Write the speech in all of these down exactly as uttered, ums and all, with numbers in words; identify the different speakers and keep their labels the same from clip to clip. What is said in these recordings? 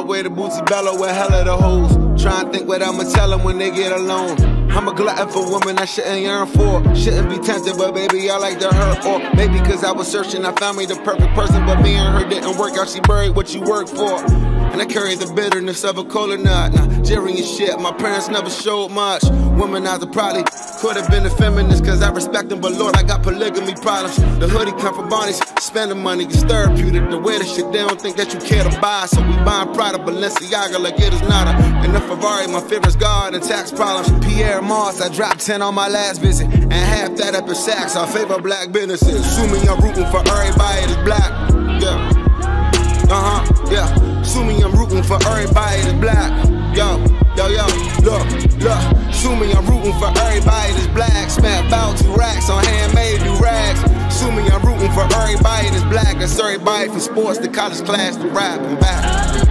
Speaker 1: way to Bootsy Bello with hella the hoes. Try and think what I'ma tell them when they get alone. I'm a glutton for women I shouldn't yearn for. Shouldn't be tempted, but baby, I like to hurt. Or maybe cause I was searching, I found me the perfect person, but me and her didn't work out. She buried what you work for. And I carry the bitterness of a cola nut. Nigerian shit, my parents never showed much. Womanizer probably could have been a feminist, cause I respect them, but Lord, I got polygamy problems. The hoodie come from Bonnie's, spending money, it's therapeutic. The way the shit, they don't think that you care to buy. So we buying Prada, Balenciaga like it is nada. And the Ferrari, my favorite's God and tax problems. Pierre Moss, I dropped ten on my last visit, and half that up in Saks. I favor black businesses. Assuming I'm rooting for everybody that's black. Yeah. Uh-huh, yeah. Assuming I'm rooting for everybody that's black. Yo, yo, yo, look, look. Assuming I'm rooting for everybody that's black. Spent about two racks on handmade new rags. Assuming I'm rooting for everybody that's black. That's everybody from sports to college class to rap and back.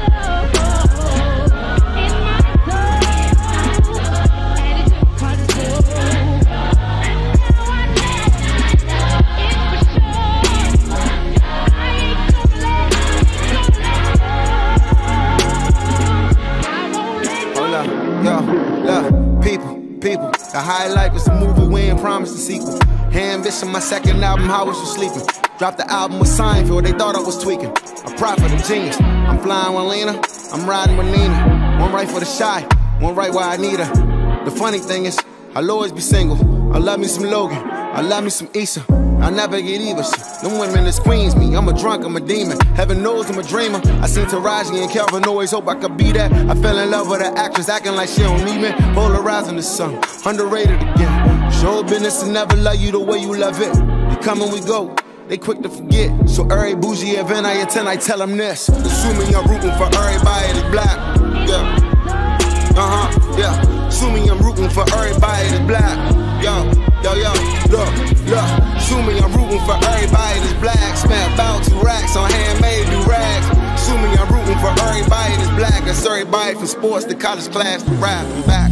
Speaker 1: Yo, look, people, people, the highlight was the movie we ain't promised a sequel. Ambition, my second album, how was you sleeping? Dropped the album with Seinfeld, they thought I was tweaking. A prophet, a genius. I'm flying with Lena, I'm riding with Nina. One right for the shy, one right where I need her. The funny thing is, I'll always be single. I love me some Logan, I love me some Issa. I never get either. Them women that squeeze me. I'm a drunk, I'm a demon. Heaven knows I'm a dreamer. I seen Taraji and Calvin, always hope I could be that. I fell in love with an actress acting like she don't need me. Polarizing the sun, underrated again. Show business and never love you the way you love it. We come and we go, they quick to forget. So every bougie event I attend, I tell them this. Assuming I'm rooting for everybody that's black. Yeah. Uh-huh, yeah. Assuming I'm rooting for everybody that's black. Yo, yo, yo, look, look. Assuming I'm rooting for everybody that's black. Spent about two racks on handmade new rags. Assuming I'm rooting for everybody that's black. That's everybody from sports to college class to rap and back.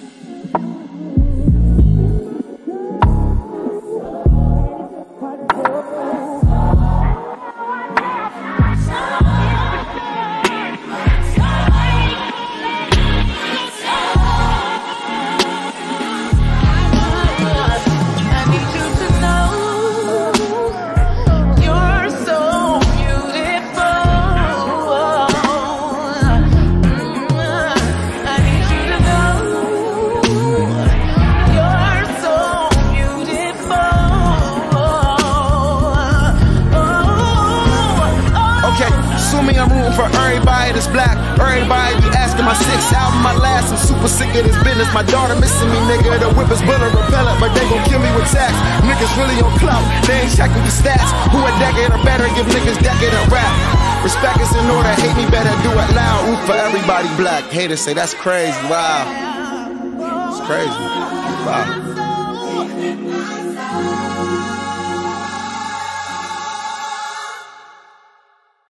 Speaker 1: Assuming I'm rooting for everybody that's black. Everybody be asking my sixth album, my last. I'm super sick of this business. My daughter missing me, nigga. The whip is bullet repellent, but they gon' kill me with tax. Niggas really on clout, they ain't checking the stats. Who a decade or better, give niggas decade of rap. Respect is in order, hate me better, do it loud. Root for everybody black. Haters say that's crazy, wow. It's crazy, wow.